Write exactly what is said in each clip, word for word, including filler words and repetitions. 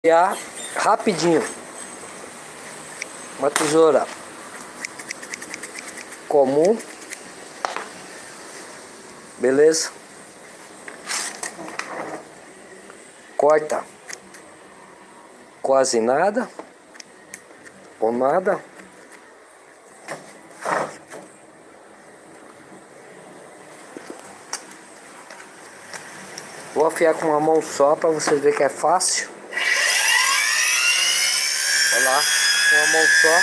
Rapidinho, uma tesoura comum, beleza? Corta quase nada ou nada. Vou afiar com uma mão só para vocês verem que é fácil. Olha lá, com uma mão só.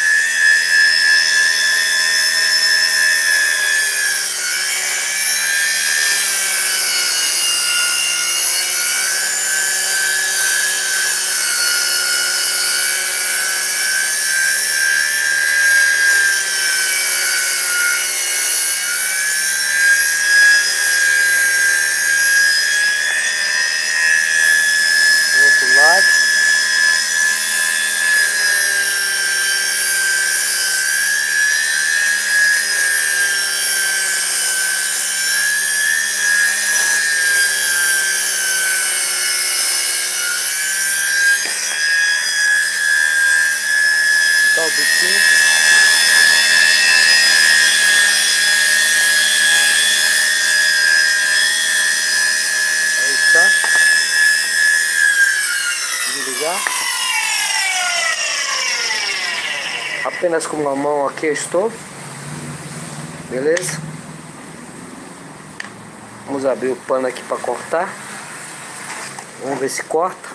Do outro lado. Tá o biquinho. Aí está. Desligar. Apenas com uma mão aqui eu estou. Beleza? Vamos abrir o pano aqui para cortar. Vamos ver se corta.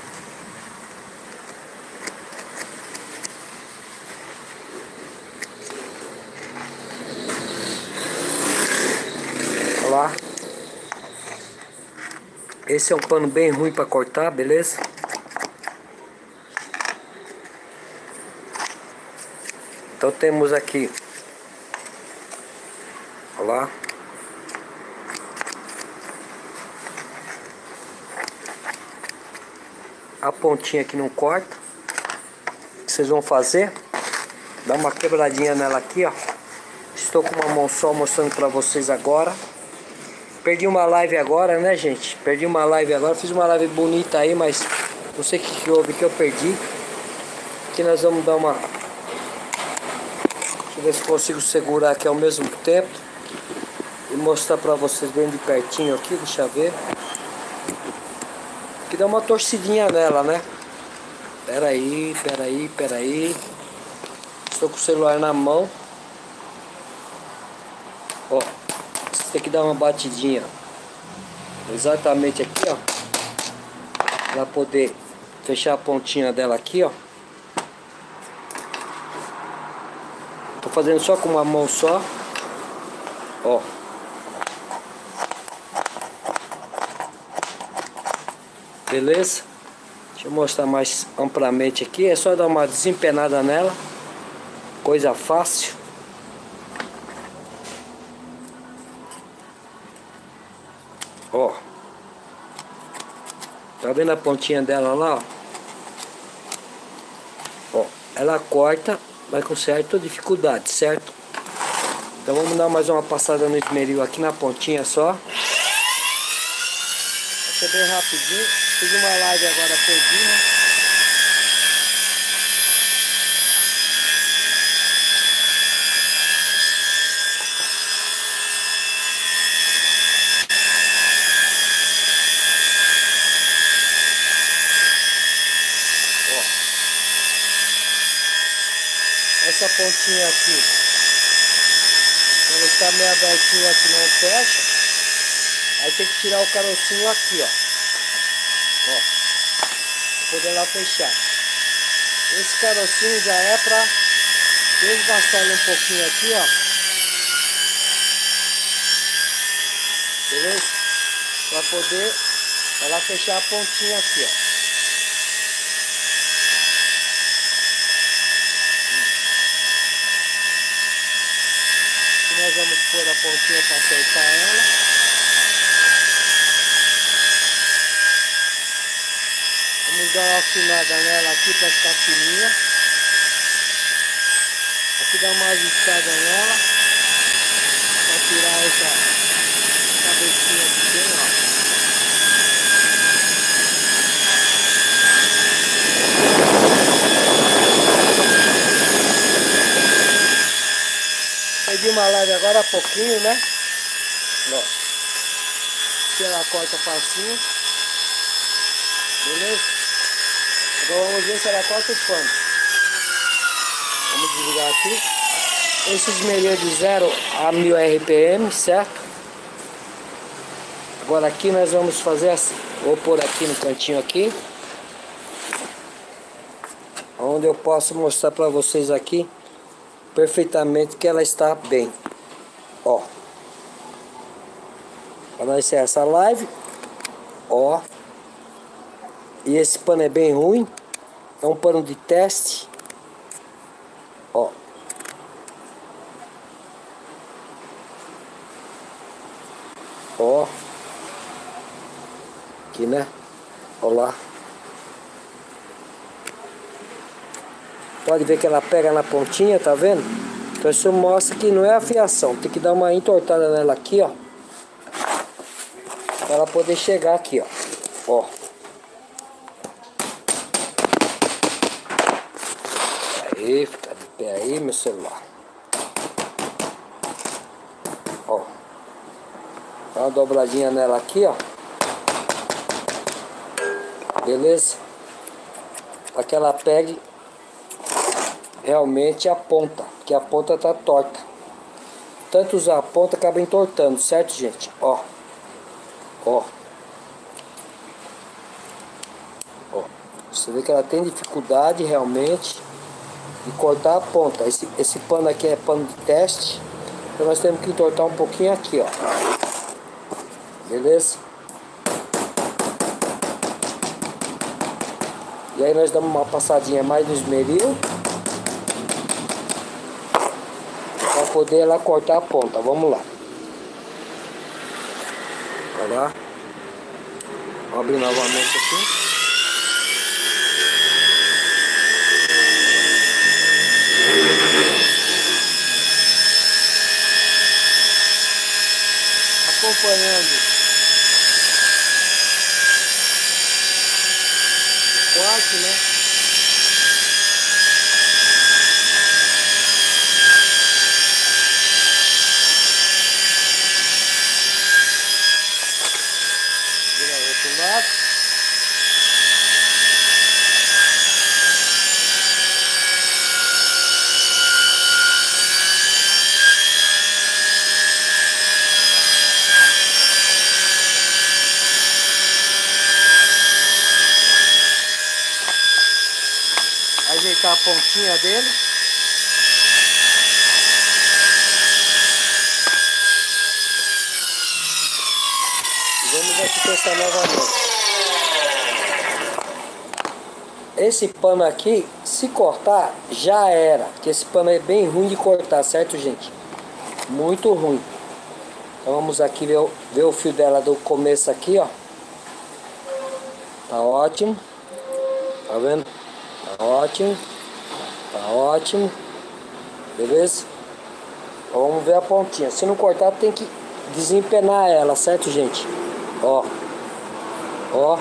Lá. Esse é um pano bem ruim para cortar, beleza? Então temos aqui, olha lá, a pontinha que não corta. O que vocês vão fazer? Dá uma quebradinha nela aqui, ó. Estou com uma mão só mostrando para vocês agora. Perdi uma live agora, né, gente? Perdi uma live agora. Fiz uma live bonita aí, mas não sei o que, que houve que eu perdi. Aqui nós vamos dar uma... Deixa eu ver se consigo segurar aqui ao mesmo tempo. E mostrar pra vocês bem de pertinho aqui. Deixa eu ver. Aqui dá uma torcidinha nela, né? Pera aí, pera aí, pera aí. Estou com o celular na mão. Ó. Tem que dar uma batidinha exatamente aqui, ó, para poder fechar a pontinha dela aqui, ó. Tô fazendo só com uma mão só, ó. Beleza? Deixa eu mostrar mais amplamente aqui. É só dar uma desempenada nela, coisa fácil. Ó, tá vendo a pontinha dela lá, ó? Ó, ela corta, mas com certa dificuldade, certo? Então vamos dar mais uma passada no esmeril aqui na pontinha só. Vai ser bem rapidinho. Fiz uma live agora, perdi, né? Essa pontinha aqui, quando está meio abertinho aqui, não fecha. Aí tem que tirar o carocinho aqui, ó. Ó, pra poder lá fechar. Esse carocinho já é pra desgastar ele um pouquinho aqui, ó. Beleza? Pra poder ela fechar a pontinha aqui, ó. Nós vamos pôr a pontinha para acertar ela. Vamos dar uma afinada nela aqui para ficar fininha. Aqui dá uma ajustada nela para tirar essa cabecinha aqui bem, ó. uma live agora há pouquinho, né? Ó. Se ela corta facinho. Beleza? Agora vamos ver se ela corta o pano. Vamos desligar aqui. Esse esmerilha de zero a mil R P M, certo? Agora aqui nós vamos fazer assim. Vou pôr aqui no cantinho aqui, onde eu posso mostrar para vocês aqui perfeitamente que ela está bem. Ó, para nós encerrar essa live. Ó, e esse pano é bem ruim, é um pano de teste. Ó, ó, aqui, né? Olha lá. Pode ver que ela pega na pontinha, tá vendo? Então isso mostra que não é a fiação. Tem que dar uma entortada nela aqui, ó, para ela poder chegar aqui, ó. Ó. Aí, fica de pé aí, meu celular. Ó. Dá uma dobradinha nela aqui, ó. Beleza? Para que ela pegue realmente a ponta, porque a ponta tá torta. Tanto usar a ponta acaba entortando, certo, gente? Ó. Ó. Ó. Você vê que ela tem dificuldade realmente de cortar a ponta. Esse, esse pano aqui é pano de teste. Então nós temos que entortar um pouquinho aqui, ó. Beleza? E aí nós damos uma passadinha mais no esmeril para poder ela cortar a ponta. Vamos lá. Olha lá. Vou abrir novamente aqui. Acompanhando o corte, né? Vira o outro lado. Ajeitar a pontinha dele. E vamos aqui testar novamente. Esse pano aqui, se cortar, já era. Porque esse pano é bem ruim de cortar, certo, gente? Muito ruim. Então vamos aqui ver, ver o fio dela do começo aqui, ó. Tá ótimo. Tá vendo? Tá ótimo. Tá ótimo. Beleza? Então vamos ver a pontinha. Se não cortar, tem que desempenar ela, certo, gente? Ó. Ó.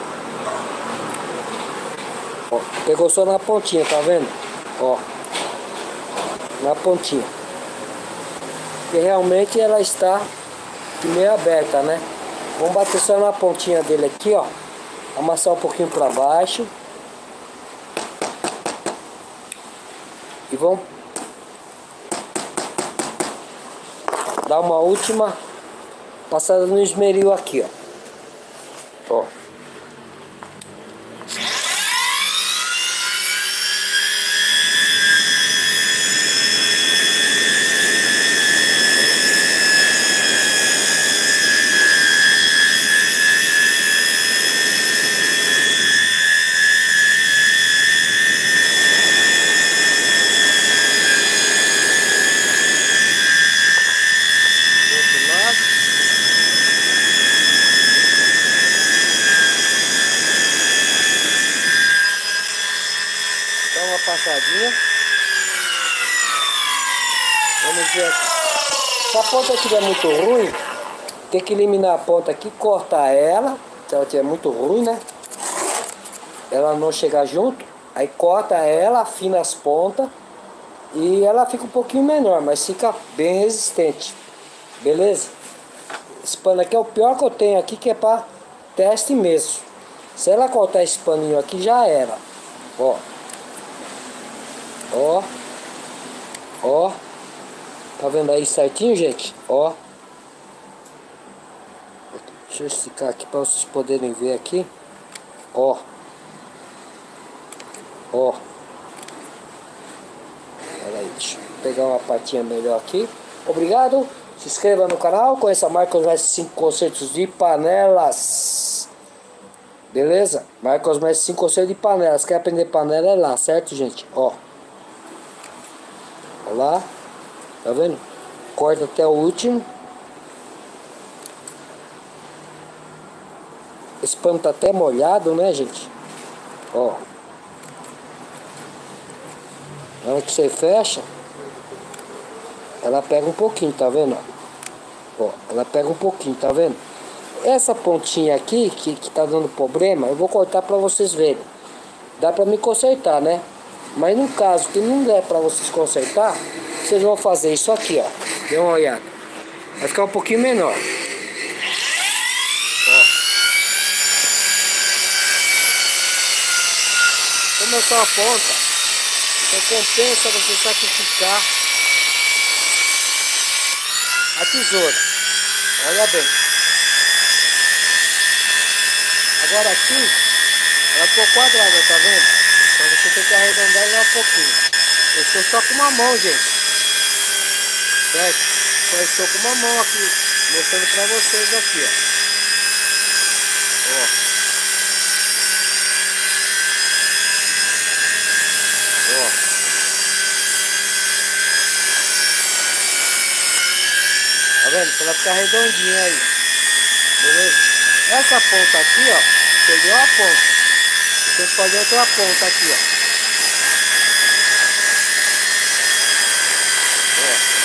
Ó. Pegou só na pontinha, tá vendo? Ó. Na pontinha. E realmente ela está meio aberta, né? Vamos bater só na pontinha dele aqui, ó. Amassar um pouquinho para baixo. E vamos dar uma última passada no esmeril aqui, ó. Ó. Dá uma passadinha. Vamos ver aqui. Se a ponta estiver muito ruim, tem que eliminar a ponta aqui, cortar ela. Se ela estiver muito ruim, né? Ela não chegar junto. Aí corta ela, afina as pontas E ela fica um pouquinho menor, mas fica bem resistente. Beleza? Esse pano aqui é o pior que eu tenho aqui, que é para teste mesmo. Se ela cortar esse paninho aqui, já era. Ó. Ó. Ó. Tá vendo aí certinho, gente? Ó. Deixa eu esticar aqui para vocês poderem ver aqui. Ó. Ó. Pera aí, deixa eu pegar uma patinha melhor aqui. Obrigado. Se inscreva no canal. Conheça a Marcos Mestre cinco conceitos de panelas. Beleza? Marcos Mestre cinco conceitos de panelas. Quer aprender panela é lá, certo, gente? Ó. Ó lá. Tá vendo? Corta até o último. Esse pano tá até molhado, né, gente? Ó. Na hora que você fecha, ela pega um pouquinho, tá vendo? Ó, ela pega um pouquinho, tá vendo? Essa pontinha aqui, que, que tá dando problema, eu vou cortar pra vocês verem. Dá pra me consertar, né? Mas no caso que não der pra vocês consertar, vocês vão fazer isso aqui, ó. Dê uma olhada. Vai ficar um pouquinho menor. Ó. Como eu só a ponta, então compensa você sacrificar a tesoura. Olha bem. Agora aqui, ela ficou quadrada, tá vendo? Então você tem que arredondar ela um pouquinho. Eu estou só com uma mão, gente. Certo? Só estou com uma mão aqui, mostrando pra vocês aqui, ó. Ó. Ó. Tá vendo? Pra ela ficar redondinha aí. Beleza? Essa ponta aqui, ó, perdeu a ponta. Você tem que fazer outra ponta aqui, ó. Ó.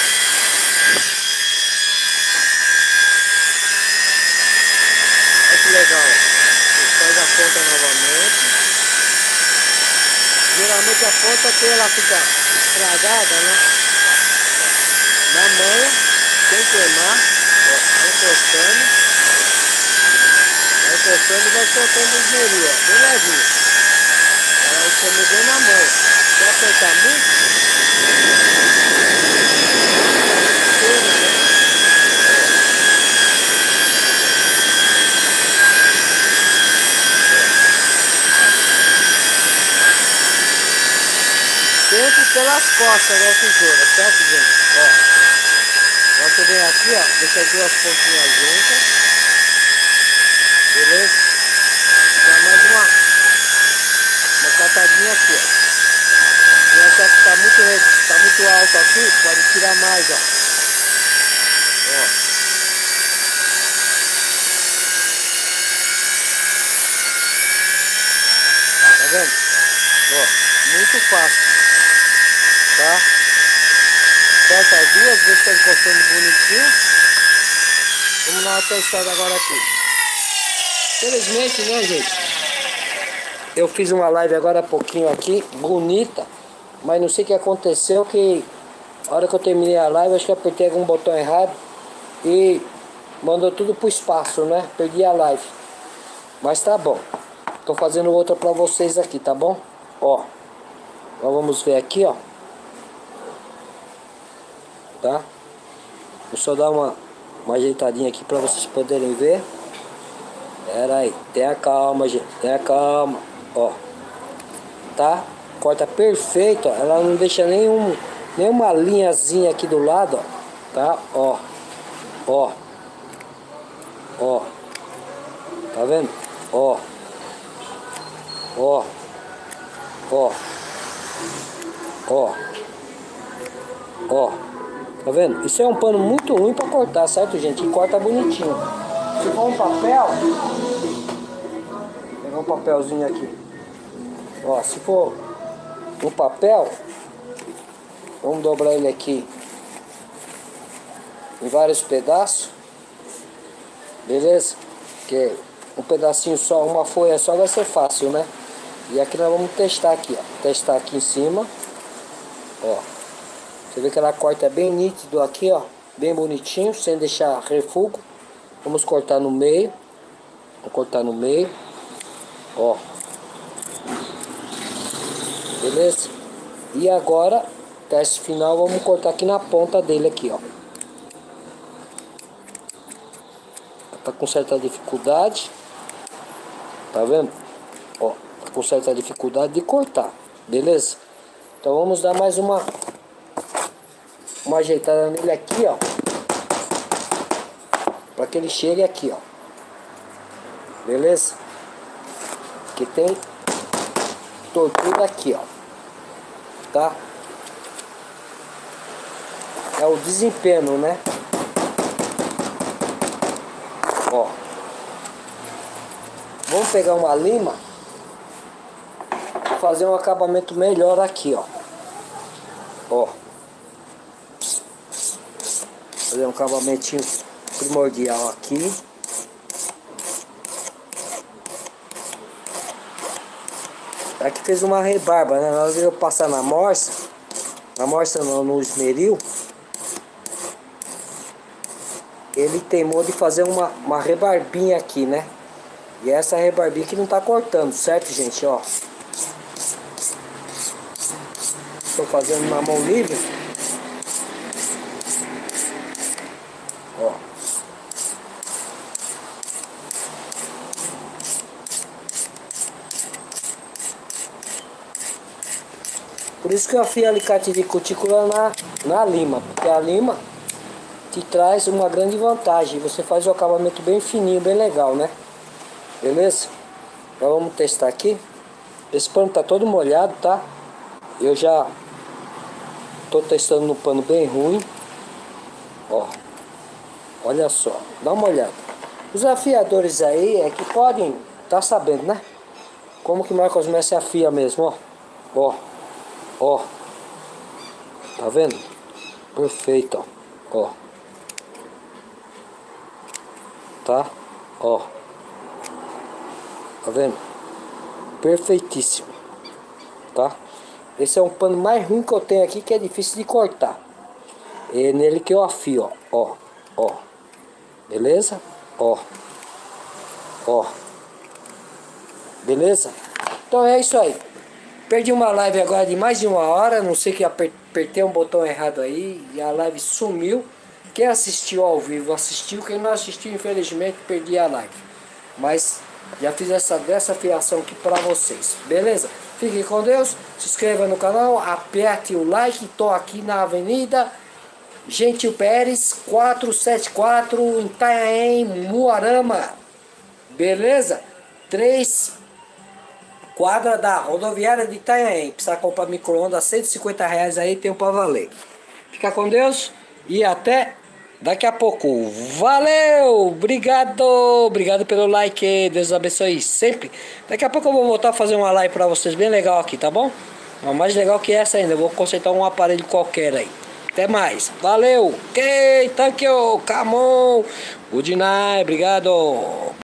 Olha que legal, ó. Você faz a ponta novamente. Geralmente a ponta que ela fica estragada, né? Na manha, sem queimar, ó, encostando. Vai encostando e vai soltando os meirinhos, ó, bem levinho. Ela vai comer bem na mão. Se apertar muito, queima, né? Sempre pelas costas da tesoura, certo, gente? Ó. Agora você vem aqui, ó, deixa as duas pontinhas juntas. Beleza? Dá mais uma, uma catadinha aqui, ó. Se achar que tá muito, tá muito alto aqui, pode tirar mais, ó. Ó. Tá vendo? Ó, muito fácil. Tá? Aperta as duas, vê se tá encostando bonitinho. Vamos dar uma testada agora aqui. Felizmente, né, gente? Eu fiz uma live agora há pouquinho aqui, bonita. Mas não sei o que aconteceu, que a hora que eu terminei a live, acho que eu apertei algum botão errado e mandou tudo pro espaço, né? Perdi a live. Mas tá bom. Tô fazendo outra pra vocês aqui, tá bom? Ó. Agora vamos ver aqui, ó. Tá? Vou só dar uma, uma ajeitadinha aqui pra vocês poderem ver. Pera aí, tenha calma, gente, tenha calma, ó, tá? Corta perfeito, ó. Ela não deixa nenhum, nenhuma linhazinha aqui do lado, ó, tá? Ó, ó, ó, tá vendo? Ó, ó, ó, ó, ó, tá vendo? Isso é um pano muito ruim pra cortar, certo, gente? E corta bonitinho. Se for um papel, vou pegar um papelzinho aqui. Ó, se for um papel, vamos dobrar ele aqui em vários pedaços. Beleza? Porque um pedacinho só, uma folha só vai ser fácil, né? E aqui nós vamos testar aqui, ó. Testar aqui em cima. Ó. Você vê que ela corta bem nítido aqui, ó. Bem bonitinho, sem deixar refugo. Vamos cortar no meio. Vou cortar no meio. Ó. Beleza? E agora, teste final, vamos cortar aqui na ponta dele aqui, ó. Tá com certa dificuldade. Tá vendo? Ó, tá com certa dificuldade de cortar. Beleza? Então vamos dar mais uma uma ajeitada nele aqui, ó. Pra que ele chegue aqui, ó. Beleza? Que tem tortura aqui, ó. Tá? É o desempenho, né? Ó. Vamos pegar uma lima e fazer um acabamento melhor aqui, ó. Ó. Fazer um acabamentinho primordial aqui. Aqui fez uma rebarba, né? Na hora de eu passar na morsa, na morsa não, no esmeril, ele teimou de fazer uma, uma rebarbinha aqui, né? E essa rebarbinha que não tá cortando, certo, gente? Ó. Estou fazendo na mão livre. Ó. Por isso que eu afio alicate de cutícula na, na lima, porque a lima te traz uma grande vantagem. Você faz o acabamento bem fininho, bem legal, né? Beleza? Então vamos testar aqui. Esse pano tá todo molhado, tá? Eu já tô testando no pano bem ruim. Ó. Olha só, dá uma olhada. Os afiadores aí é que podem tá sabendo, né? Como que Marcos Messi afia mesmo, ó. Ó. Ó. Tá vendo? Perfeito, ó. Ó. Tá? Ó. Tá vendo? Perfeitíssimo. Tá? Esse é um pano mais ruim que eu tenho aqui, que é difícil de cortar. É nele que eu afio, ó. Ó. Ó. Beleza? Ó. Ó. Beleza? Então é isso aí. Perdi uma live agora de mais de uma hora. Não sei que apertei um botão errado aí e a live sumiu. Quem assistiu ao vivo assistiu. Quem não assistiu, infelizmente, perdi a live. Mas já fiz essa dessa fiação aqui pra vocês. Beleza? Fiquem com Deus. Se inscreva no canal. Aperte o like. Tô aqui na Avenida Gentil Pérez quatrocentos e setenta e quatro em Itanhaém, Umuarama. Beleza? Três quadra da rodoviária de Itanhaém. Precisa comprar micro-ondas, cento e cinquenta reais aí, tem um pra valer. Fica com Deus e até daqui a pouco. Valeu! Obrigado! Obrigado pelo like. Deus abençoe sempre. Daqui a pouco eu vou voltar a fazer uma live pra vocês bem legal aqui, tá bom? Mas mais legal que essa ainda. Eu vou consertar um aparelho qualquer aí. Até mais. Valeu! Ok, thank you, come on. Good night, obrigado.